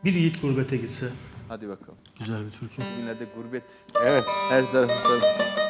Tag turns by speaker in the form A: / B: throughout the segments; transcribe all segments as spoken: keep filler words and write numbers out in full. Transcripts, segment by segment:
A: Bir yiğit gurbete gitse.
B: Hadi bakalım.
A: Güzel bir türkü.
B: Bugünlerde gurbet. Evet, her tarafı.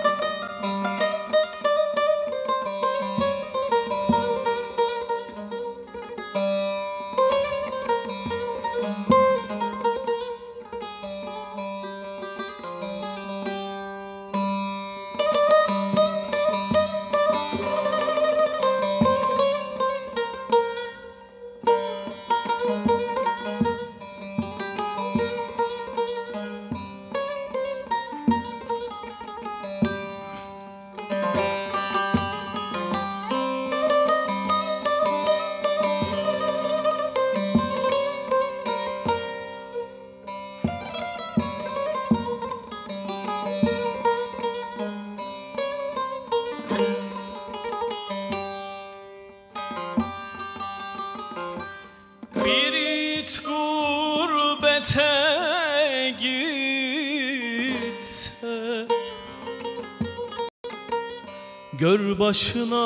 A: Gör başına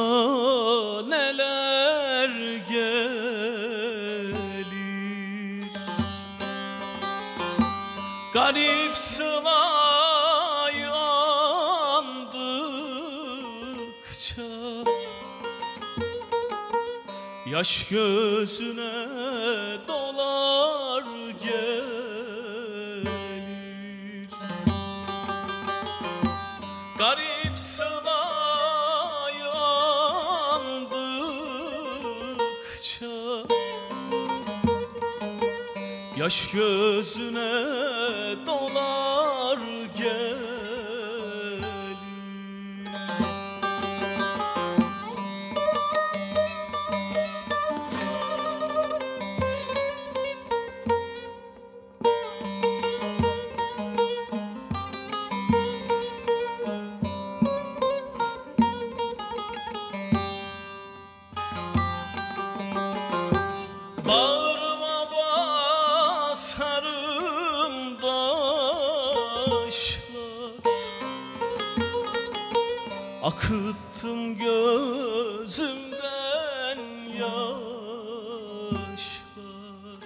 A: neler gelir. Garip sılay andıkça yaş gözüne dolar gelir. Garip sılay yaş gözüne dolar gelir. Akıttım gözümden yaşlar.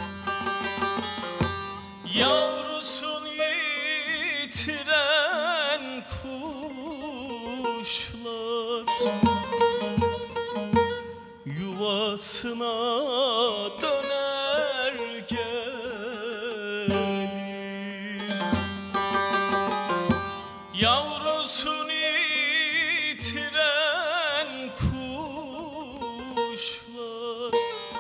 A: Yavrusunu yitiren kuşlar yuvasına döner gelir. Yavrusunu yitiren kuşlar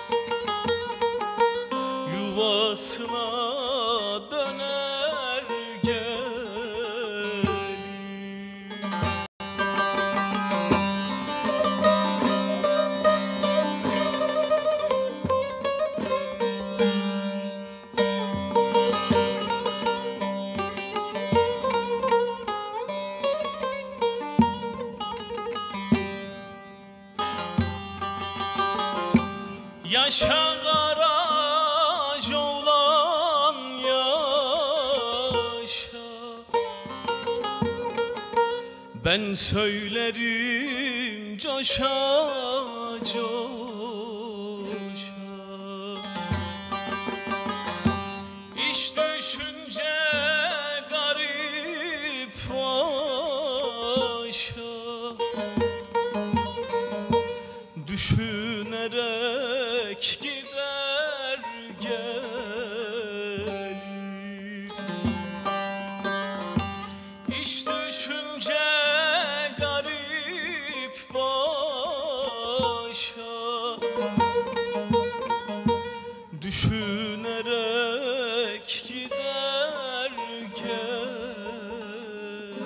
A: yuvasına döner gelir. Yaşa garaj olan yaşa, ben söylerim coşa coşa. İş düşünce garip başa, düşünerek gider gelir. İş düşünce garip başa, düşünerek gider gelir.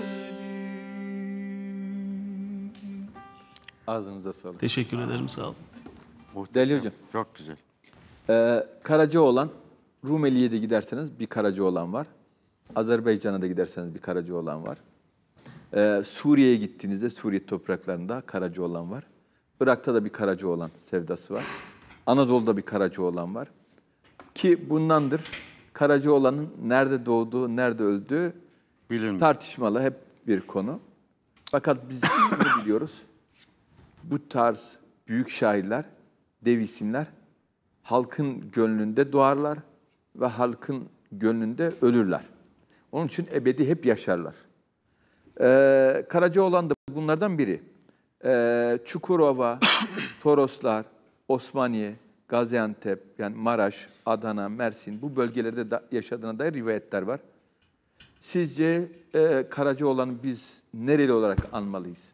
B: Ağzınıza sağlık.
A: Teşekkür ederim, sağ olun.
B: Deli hocam.
C: Çok güzel.
B: Ee, Karacaoğlan, Rumeli'ye de giderseniz bir Karacaoğlan var. Azerbaycan'a da giderseniz bir Karacaoğlan var. Ee, Suriye'ye gittiğinizde Suriye topraklarında Karacaoğlan var. Irak'ta da bir Karacaoğlan sevdası var. Anadolu'da bir Karacaoğlan var. Ki bundandır Karacaoğlan'ın nerede doğduğu, nerede öldüğü
C: Bilinmiyor.
B: Tartışmalı, hep bir konu. Fakat biz şunu biliyoruz. Bu tarz büyük şairler, dev isimler halkın gönlünde doğarlar ve halkın gönlünde ölürler. Onun için ebedi hep yaşarlar. Ee, Karacaoğlan da bunlardan biri. Ee, Çukurova, Toroslar, Osmaniye, Gaziantep, yani Maraş, Adana, Mersin bu bölgelerde da yaşadığına dair rivayetler var. Sizce e, Karacaoğlan'ı biz nereli olarak anmalıyız?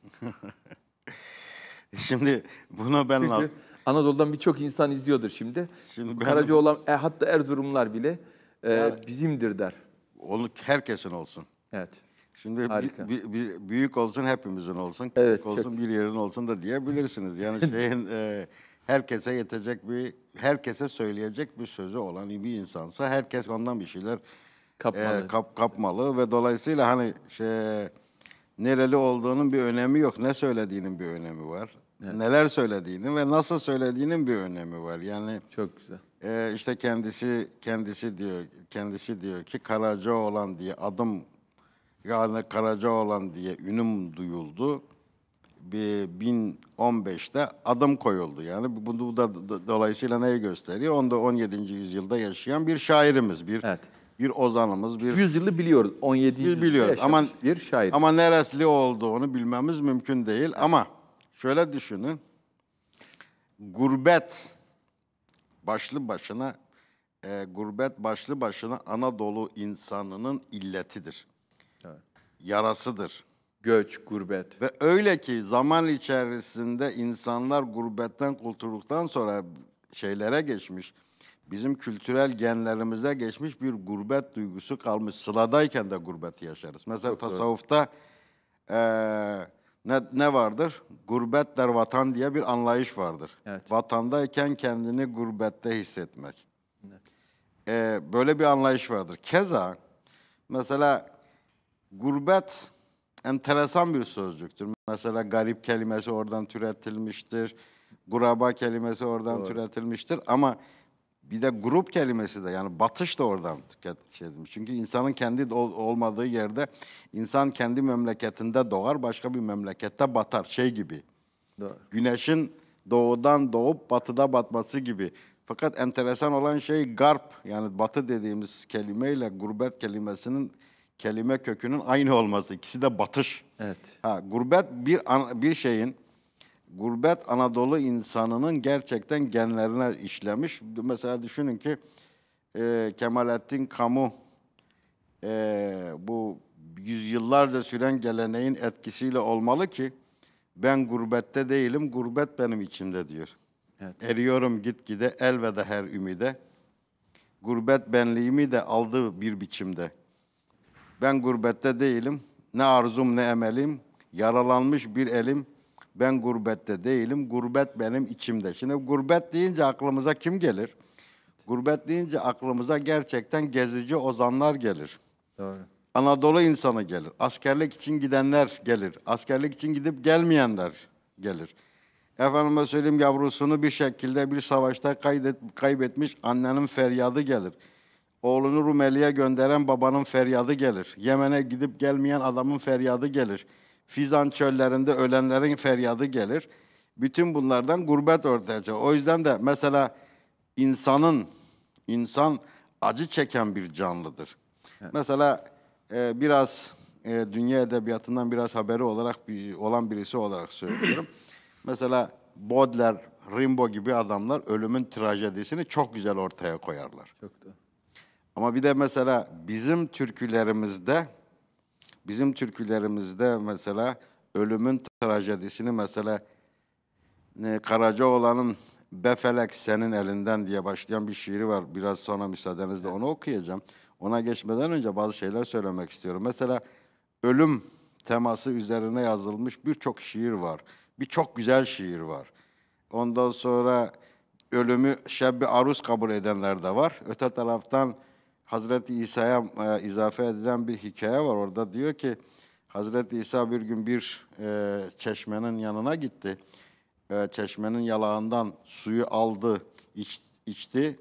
C: Şimdi bunu ben...
B: Çünkü Anadolu'dan birçok insan izliyordur şimdi.
C: Şimdi ben-
B: Karacaoğlan, e, hatta Erzurumlar bile e,
C: Yani-
B: bizimdir der.
C: Onu herkesin olsun.
B: Evet.
C: Şimdi
B: Harika.
C: bi- bi- büyük olsun hepimizin olsun, küçük
B: Evet,
C: olsun
B: çok-
C: bir yerin olsun da diyebilirsiniz. Yani şeyin e, herkese yetecek bir, herkese söyleyecek bir sözü olan bir insansa herkes ondan bir şeyler
B: Kapmalı.
C: e, kap, kapmalı ve dolayısıyla hani şey nereli olduğunun bir önemi yok. Ne söylediğinin bir önemi var. Neler söylediğinin ve nasıl söylediğinin bir önemi var. Yani
B: Çok güzel.
C: ee, işte kendisi kendisi diyor kendisi diyor ki Karacaoğlan diye adım yani Karacaoğlan diye ünüm duyuldu. Bir bin on beşte adım koyuldu. Yani bu bu da do- dolayısıyla neyi gösteriyor? Onda on yedinci yüzyılda yaşayan bir şairimiz, bir
B: Evet.
C: bir ozanımız, bir
B: Yüzyılı biliyoruz. on yedi
C: biz
B: yüzyılda
C: biliyoruz ama
B: yaşamış bir şair.
C: ama neresli olduğunu bilmemiz mümkün değil. Ama şöyle düşünün. Gurbet başlı başına e, gurbet başlı başına Anadolu insanının illetidir. Yarasıdır.
B: Göç, gurbet.
C: Ve öyle ki zaman içerisinde insanlar gurbetten kurtulduktan sonra şeylere geçmiş. Bizim kültürel genlerimize geçmiş bir gurbet duygusu kalmış. Sıladayken de gurbeti yaşarız. Mesela tasavvufta eee, ne, ne vardır? Gurbet der vatan diye bir anlayış vardır.
B: Evet.
C: Vatandayken kendini gurbette hissetmek. Eee, böyle bir anlayış vardır. Keza mesela gurbet enteresan bir sözcüktür. Mesela garip kelimesi oradan türetilmiştir. Guraba kelimesi oradan türetilmiştir. Ama bir de grup kelimesi de yani batış da oradan tüketilmiş. Çünkü insanın kendi ol- olmadığı yerde insan kendi memleketinde doğar, başka bir memlekette batar. Şey gibi.
B: Doğru.
C: Güneşin doğudan doğup batıda batması gibi. Fakat enteresan olan şey garp yani batı dediğimiz kelimeyle gurbet kelimesinin kelime kökünün aynı olması. İkisi de batış.
B: Evet.
C: Ha, gurbet bir an- bir şeyin gurbet Anadolu insanının gerçekten genlerine işlemiş. Mesela düşünün ki e, Kemalettin Kamu e, bu yüzyıllarca süren geleneğin etkisiyle olmalı ki ben gurbette değilim, gurbet benim içimde diyor.
B: Evet.
C: Eriyorum gitgide elveda her ümide. Gurbet benliğimi de aldı bir biçimde. Ben gurbette değilim, ne arzum ne emelim, yaralanmış bir elim. Ben gurbette değilim, gurbet benim içimde. Şimdi gurbet deyince aklımıza kim gelir? Gurbet deyince aklımıza gerçekten gezici ozanlar gelir.
B: Doğru.
C: Anadolu insanı gelir. Askerlik için gidenler gelir. Askerlik için gidip gelmeyenler gelir. Efendime söyleyeyim yavrusunu bir şekilde bir savaşta kaydet, kaybetmiş annenin feryadı gelir. Oğlunu Rumeli'ye gönderen babanın feryadı gelir. Yemen'e gidip gelmeyen adamın feryadı gelir. Fizan çöllerinde ölenlerin feryadı gelir. Bütün bunlardan gurbet ortaya çıkar. O yüzden de mesela insanın, insan acı çeken bir canlıdır. Evet. Mesela e, biraz e, dünya edebiyatından biraz haberi olarak bir, olan birisi olarak söylüyorum. Mesela Baudelaire, Rimbaud gibi adamlar ölümün trajedisini çok güzel ortaya koyarlar.
B: Çok da.
C: Ama bir de mesela bizim türkülerimizde, bizim türkülerimizde mesela ölümün trajedisini mesela ne, Karacaoğlan'ın Befelek senin elinden diye başlayan bir şiiri var. Biraz sonra müsaadenizle onu okuyacağım. Ona geçmeden önce bazı şeyler söylemek istiyorum. Mesela ölüm teması üzerine yazılmış birçok şiir var. Birçok güzel şiir var. Ondan sonra ölümü şebbi aruz kabul edenler de var. Öte taraftan Hazreti İsa'ya e, izafe edilen bir hikaye var. Orada diyor ki Hazreti İsa bir gün bir e, çeşmenin yanına gitti. E, çeşmenin yalağından suyu aldı, iç, içti.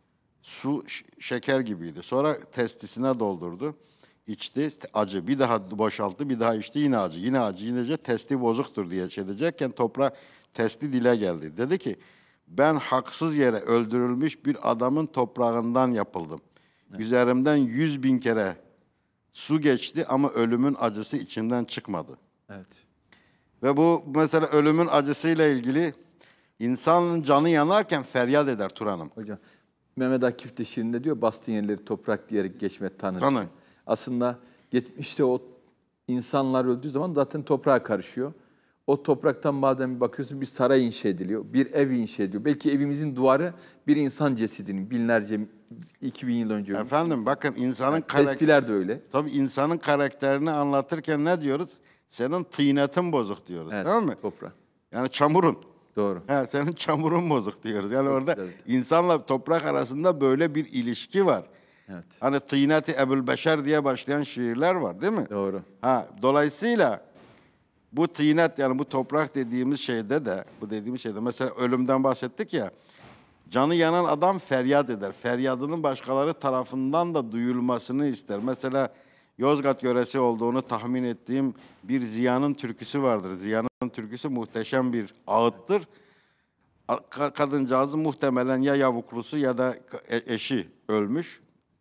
C: Su şeker gibiydi. Sonra testisine doldurdu. İçti, acı. Bir daha boşalttı, bir daha içti, yine acı. Yine acı, yine acı. Testi bozuktur diye şey edecekken toprağa testi dile geldi. Dedi ki ben haksız yere öldürülmüş bir adamın toprağından yapıldım. Üzerimden yüz bin kere su geçti ama ölümün acısı içimden çıkmadı.
B: Evet.
C: Ve bu mesela ölümün acısıyla ilgili insanın canı yanarken feryat eder Turan'ım.
B: Hocam Mehmet Akif de şiirinde diyor bastığın yerleri toprak diyerek geçme tanı.
C: Tanı.
B: Aslında geçmişte o insanlar öldüğü zaman zaten toprağa karışıyor. O topraktan bazen bir bakıyorsun bir saray inşa ediliyor, bir ev inşa ediliyor. Belki evimizin duvarı bir insan cesedinin binlerce, iki bin yıl önce ölmüş.
C: Efendim bakın insanın
B: Yani
C: karakter...
B: Testiler de öyle.
C: Tabii insanın karakterini anlatırken ne diyoruz? Senin tıynetin bozuk diyoruz,
B: Evet,
C: değil mi?
B: toprağa.
C: Yani çamurun.
B: Doğru.
C: He, senin çamurun bozuk diyoruz. Yani
B: Çok
C: orada
B: güzel.
C: insanla toprak arasında böyle bir ilişki var.
B: Evet.
C: Hani Tıyneti Ebulbeşer diye başlayan şiirler var değil mi?
B: Doğru.
C: Ha, dolayısıyla bu tıynet yani bu toprak dediğimiz şeyde de bu dediğimiz şeyde mesela ölümden bahsettik ya. Canı yanan adam feryat eder. Feryadının başkaları tarafından da duyulmasını ister. Mesela Yozgat yöresi olduğunu tahmin ettiğim bir Ziya'nın türküsü vardır. Ziya'nın türküsü muhteşem bir ağıttır. Ka- Kadıncağızın muhtemelen ya yavuklusu ya da e- eşi ölmüş.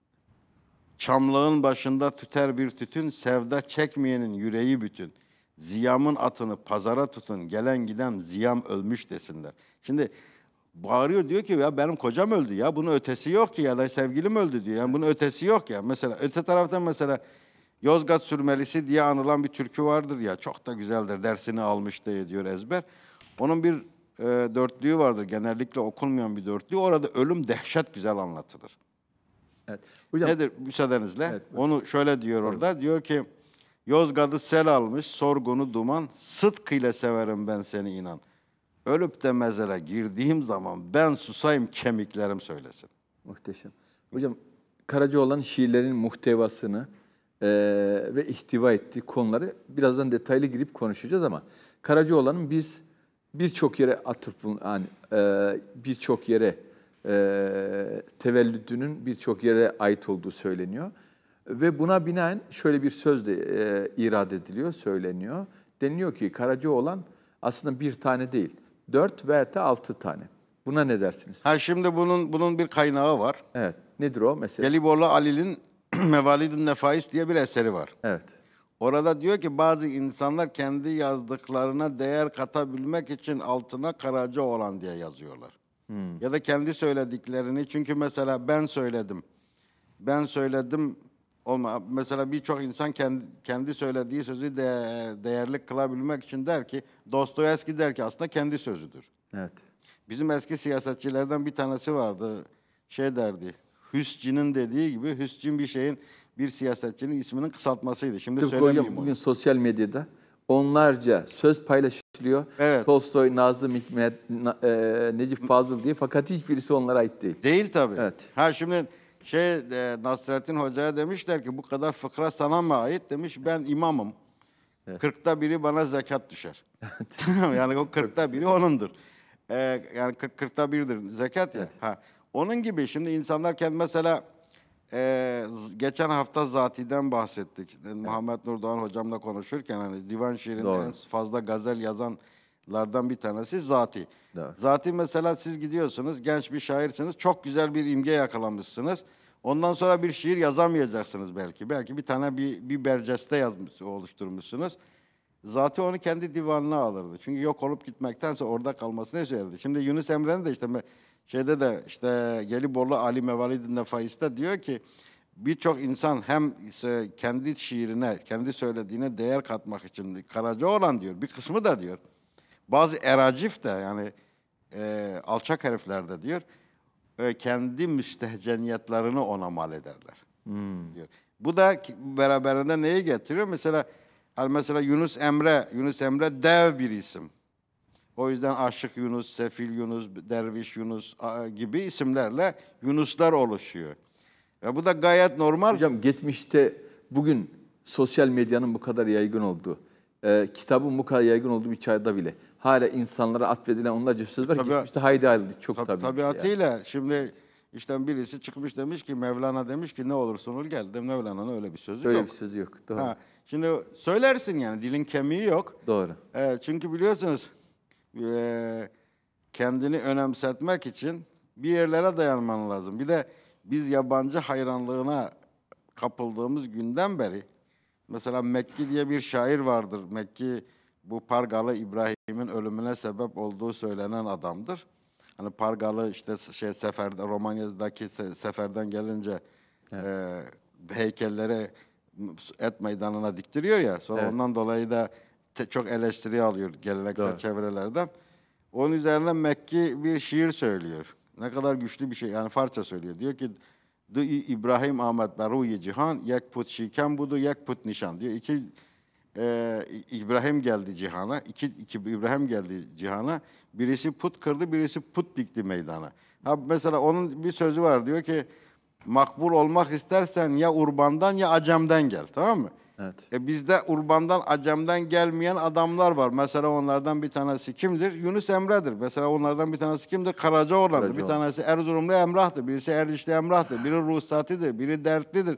C: Çamlığın başında tüter bir tütün, sevda çekmeyenin yüreği bütün. Ziyamın atını pazara tutun, gelen giden ziyam ölmüş desinler. Şimdi bağırıyor diyor ki ya benim kocam öldü ya bunun ötesi yok ki ya da sevgilim öldü diyor. Yani bunun ötesi yok ya. Mesela öte taraftan mesela Yozgat Sürmelisi diye anılan bir türkü vardır ya çok da güzeldir dersini almış diye diyor ezber. Onun bir e, dörtlüğü vardır genellikle okunmayan bir dörtlüğü orada ölüm dehşet güzel anlatılır.
B: Evet. Hocam,
C: Nedir müsaadenizle?
B: Evet,
C: Onu şöyle diyor orada. Diyor ki Yozgat'ı sel almış, sorgunu duman. Sıdkıyla severim ben seni inan. Ölüp de mezara girdiğim zaman ben susayım kemiklerim söylesin.
B: muhteşem. Hocam Karacaoğlan şiirlerin muhtevasını e, ve ihtiva ettiği konuları birazdan detaylı girip konuşacağız ama Karacaoğlan'ın biz birçok yere atıp yani e, birçok yere e, tevellüdünün birçok yere ait olduğu söyleniyor. Ve buna binaen şöyle bir söz de e, irad ediliyor, söyleniyor. Deniliyor ki Karacaoğlan aslında bir tane değil, dört veya da altı tane. Buna ne dersiniz?
C: Ha şimdi bunun bunun bir kaynağı var.
B: Evet. Nedir o mesela?
C: Gelibolu Ali'nin Mevalid-i Nefais diye bir eseri var.
B: Evet.
C: Orada diyor ki bazı insanlar kendi yazdıklarına değer katabilmek için altına Karacaoğlan diye yazıyorlar. Hmm. Ya da kendi söylediklerini çünkü mesela ben söyledim. Ben söyledim olma. Mesela birçok insan kendi, kendi söylediği sözü de, değerli kılabilmek için der ki Dostoyevski der ki aslında kendi sözüdür.
B: Evet.
C: Bizim eski siyasetçilerden bir tanesi vardı. Şey derdi. Hüscin'in dediği gibi Hüscin bir şeyin bir siyasetçinin isminin kısaltmasıydı. Şimdi
B: Tıpkı
C: söylemeyeyim
B: hocam
C: onu.
B: bugün sosyal medyada onlarca söz paylaşılıyor.
C: Evet.
B: Tolstoy, Nazım Hikmet, Na- e, Necip Fazıl diye fakat hiçbirisi onlara ait değil.
C: Değil tabii.
B: Evet.
C: Ha şimdi şey e, Nasrettin Hoca'ya demişler ki bu kadar fıkra sana mı ait? Demiş ben imamım.
B: Evet.
C: Kırkta biri bana zekat düşer. Yani o kırkta biri onundur. Ee, yani kırk, kırkta biridir zekat ya.
B: Evet.
C: Ha. Onun gibi şimdi insanlar kendi mesela e, z- geçen hafta Zati'den bahsettik. Evet. Muhammed Nurdoğan hocamla konuşurken hani divan şiirinde
B: Doğru.
C: en fazla gazel yazanlardan bir tanesi Zati.
B: Doğru.
C: Zati mesela siz gidiyorsunuz genç bir şairsiniz çok güzel bir imge yakalamışsınız. Ondan sonra bir şiir yazamayacaksınız belki. Belki bir tane bir, bir berceste yazmış, oluşturmuşsunuz. Zaten onu kendi divanına alırdı. Çünkü yok olup gitmektense orada kalmasını isterdi. Şimdi Yunus Emre'nin de işte şeyde de işte Gelibolu Ali Mevalid-i Nefais'te diyor ki birçok insan hem kendi şiirine, kendi söylediğine değer katmak için Karacaoğlan diyor. Bir kısmı da diyor. Bazı eracif de yani e, alçak herifler de diyor. E, kendi müstehceniyetlerini ona mal ederler. Hmm. Diyor. Bu da beraberinde neyi getiriyor? Mesela mesela Yunus Emre, Yunus Emre dev bir isim. O yüzden Aşık Yunus, Sefil Yunus, Derviş Yunus gibi isimlerle Yunuslar oluşuyor. Ve bu da gayet normal.
B: Hocam geçmişte bugün sosyal medyanın bu kadar yaygın olduğu, e, kitabın bu kadar yaygın olduğu bir çağda bile hala insanlara atfedilen onlarca söz var.
C: Tabii,
B: geçmişte haydi ayrıldık. Çok
C: tab-
B: tabii.
C: Tabiatıyla
B: Yani.
C: şimdi işte birisi çıkmış demiş ki Mevlana demiş ki ne olursun ol gel. De Mevlana'nın öyle bir sözü
B: Öyle
C: yok.
B: bir sözü yok. Doğru.
C: Ha, şimdi söylersin yani dilin kemiği yok.
B: Doğru.
C: E, çünkü biliyorsunuz e, kendini önemsetmek için bir yerlere dayanman lazım. Bir de biz yabancı hayranlığına kapıldığımız günden beri mesela Mekki diye bir şair vardır. Mekki bu Pargalı İbrahim'in ölümüne sebep olduğu söylenen adamdır. Hani Pargalı işte şey seferde Romanya'daki se- seferden gelince e, heykellere et meydanına diktiriyor ya. Sonra
B: Evet.
C: ondan dolayı da te- çok eleştiri alıyor geleneksel
B: Doğru.
C: çevrelerden. Onun üzerine Mekki bir şiir söylüyor. Ne kadar güçlü bir şey. Yani Farsça söylüyor. Diyor ki Du İbrahim Ahmet Beruyi Cihan yek put şiken budu yek put nişan diyor. İki e, İbrahim geldi cihana. İki, iki İbrahim geldi cihana. Birisi put kırdı, birisi put dikti meydana. Ha mesela onun bir sözü var diyor ki makbul olmak istersen ya urbandan ya acemden gel, tamam mı?
B: Evet.
C: E bizde urbandan acemden gelmeyen adamlar var. Mesela onlardan bir tanesi kimdir? Yunus Emre'dir. Mesela onlardan bir tanesi kimdir? Karacaoğlan'dır. Bir
B: Karacaoğlan.
C: tanesi Erzurumlu Emrah'tır. Birisi Ercişli Emrah'tır. Biri Ruhsati'dir. Biri Dertli'dir.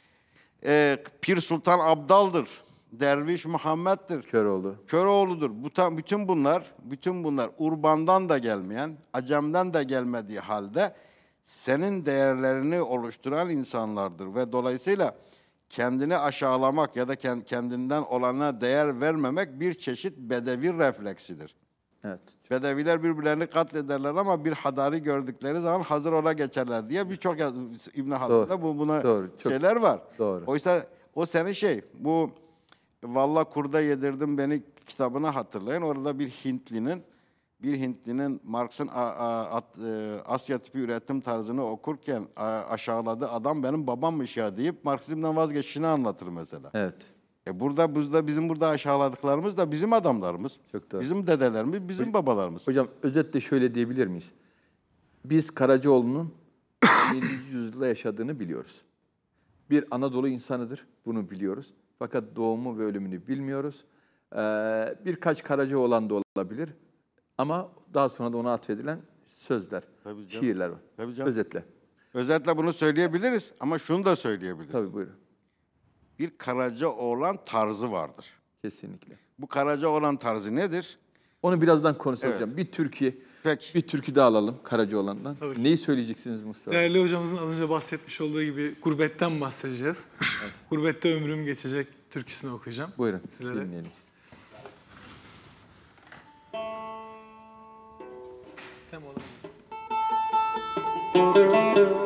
C: E, Pir Sultan Abdal'dır. Derviş Muhammed'dir.
B: Kör oldu.
C: Köroğlu'dur. Bu tam bütün bunlar, bütün bunlar urbandan da gelmeyen, acemden de gelmediği halde senin değerlerini oluşturan insanlardır ve dolayısıyla kendini aşağılamak ya da kendinden olana değer vermemek bir çeşit bedevi refleksidir.
B: Evet.
C: Bedeviler birbirlerini katlederler ama bir hadari gördükleri zaman hazır ola geçerler diye birçok yaz- İbn Haldun'da bu buna
B: Doğru, çok
C: şeyler var.
B: doğru.
C: Oysa o senin şey bu Valla kurda yedirdim beni kitabını hatırlayın. Orada bir Hintlinin bir Hintlinin Marx'ın a- a- at- e, Asya tipi üretim tarzını okurken a- aşağıladığı adam benim babammış ya deyip Marksizmden vazgeçişini anlatır mesela.
B: Evet.
C: E burada burada bizim burada aşağıladıklarımız da bizim adamlarımız.
B: Çok doğru.
C: Bizim dedelerimiz, bizim babalarımız.
B: Hocam özetle şöyle diyebilir miyiz? Biz Karacaoğlu'nun yedinci yüzyılda yaşadığını biliyoruz. Bir Anadolu insanıdır, bunu biliyoruz. Fakat doğumu ve ölümünü bilmiyoruz. Ee, birkaç Karacaoğlan da olabilir. Ama daha sonra da ona atfedilen sözler,
C: Tabii canım.
B: şiirler var.
C: Tabii canım.
B: Özetle.
C: Özetle bunu söyleyebiliriz ama şunu da söyleyebiliriz.
B: Tabii buyurun.
C: Bir Karacaoğlan tarzı vardır.
B: Kesinlikle.
C: Bu Karacaoğlan tarzı nedir?
B: Onu birazdan konuşalım
C: Evet.
B: hocam. Bir türkü,
C: Peki.
B: bir türkü daha alalım Karacaoğlan'dan.
D: Tabii ki.
B: Neyi söyleyeceksiniz Mustafa?
D: Değerli hocamızın az önce bahsetmiş olduğu gibi gurbetten bahsedeceğiz. Gurbette ömrüm geçecek türküsünü okuyacağım.
B: Buyurun
D: Sizlere.
B: dinleyelim.
D: Tem olarak.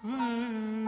D: ver.